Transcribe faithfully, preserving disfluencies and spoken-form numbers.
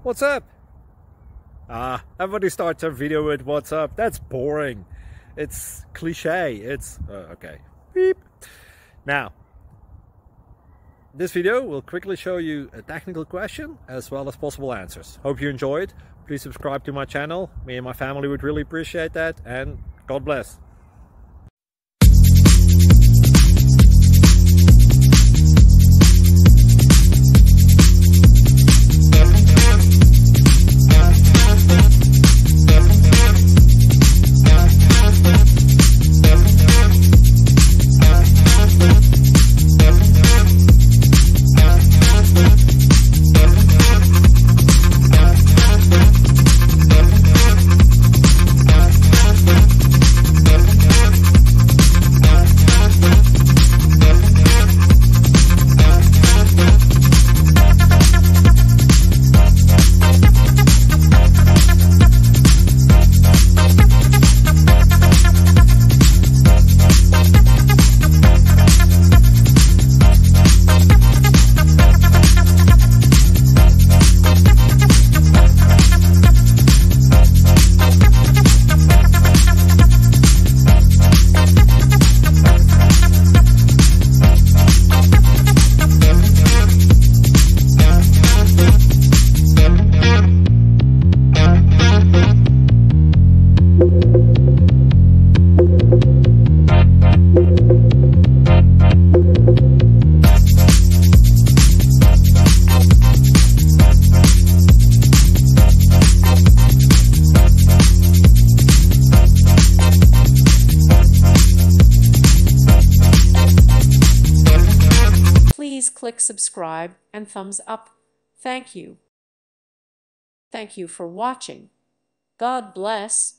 What's up? Ah, everybody starts their video with what's up. That's boring. It's cliche. It's uh, okay. Beep. Now, this video will quickly show you a technical question as well as possible answers. Hope you enjoyed. Please subscribe to my channel. Me and my family would really appreciate that, and God bless. Please click subscribe and thumbs up. Thank you. Thank you for watching. God bless.